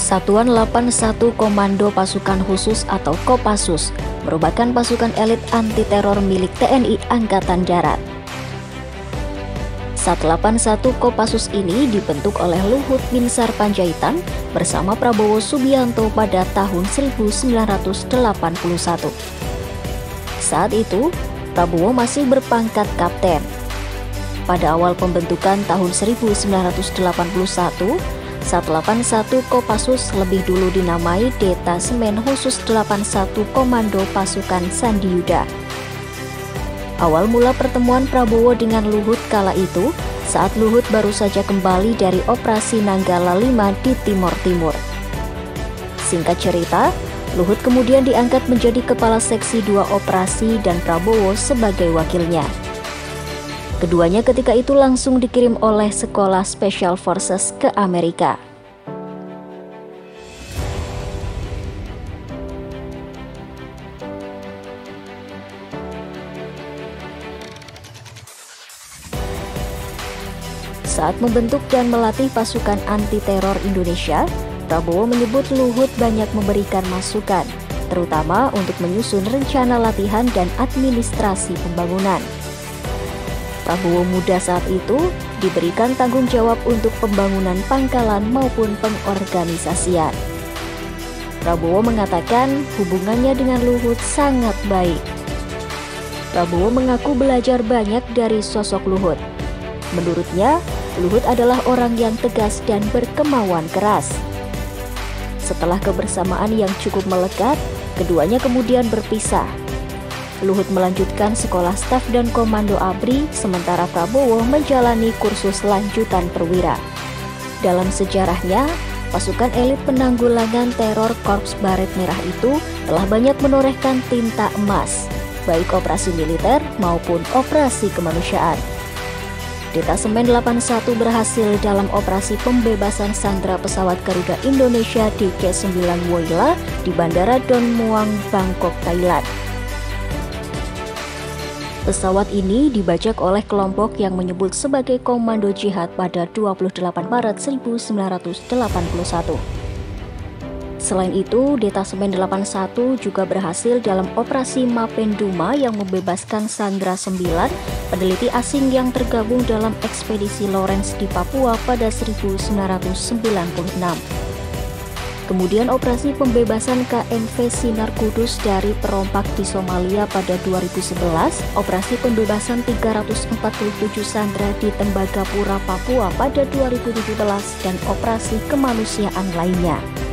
Satuan 81 Komando Pasukan Khusus atau Kopassus merupakan pasukan elit anti-teror milik TNI Angkatan Darat. Sat 81 Kopassus ini dibentuk oleh Luhut Binsar Panjaitan bersama Prabowo Subianto pada tahun 1981. Saat itu, Prabowo masih berpangkat kapten. Pada awal pembentukan tahun 1981, Sat 81 Kopassus lebih dulu dinamai Detasemen Khusus 81 Komando Pasukan Sandi Yuda. Awal mula pertemuan Prabowo dengan Luhut kala itu saat Luhut baru saja kembali dari operasi Nanggala 5 di Timor Timur. Singkat cerita, Luhut kemudian diangkat menjadi Kepala Seksi 2 Operasi dan Prabowo sebagai wakilnya. Keduanya ketika itu langsung dikirim oleh Sekolah Special Forces ke Amerika. Saat membentuk dan melatih pasukan anti-teror Indonesia, Prabowo menyebut Luhut banyak memberikan masukan, terutama untuk menyusun rencana latihan dan administrasi pembangunan. Prabowo muda saat itu diberikan tanggung jawab untuk pembangunan pangkalan maupun pengorganisasian. Prabowo mengatakan hubungannya dengan Luhut sangat baik. Prabowo mengaku belajar banyak dari sosok Luhut. Menurutnya, Luhut adalah orang yang tegas dan berkemauan keras. Setelah kebersamaan yang cukup melekat, keduanya kemudian berpisah. Luhut melanjutkan sekolah staf dan komando ABRI, sementara Prabowo menjalani kursus lanjutan perwira. Dalam sejarahnya, pasukan elit penanggulangan teror Korps Baret Merah itu telah banyak menorehkan tinta emas, baik operasi militer maupun operasi kemanusiaan. Detasemen 81 berhasil dalam operasi pembebasan sandera pesawat Garuda Indonesia di K9 Woyla di Bandara Don Muang, Bangkok, Thailand. Pesawat ini dibajak oleh kelompok yang menyebut sebagai Komando Jihad pada 28 Maret 1981. Selain itu, Detasemen 81 juga berhasil dalam operasi Mapenduma yang membebaskan Sandra 9, peneliti asing yang tergabung dalam ekspedisi Lawrence di Papua pada 1996. Kemudian operasi pembebasan KNV Sinar Kudus dari perompak di Somalia pada 2011, operasi pembebasan 347 sandera di Tembagapura, Papua pada 2017, dan operasi kemanusiaan lainnya.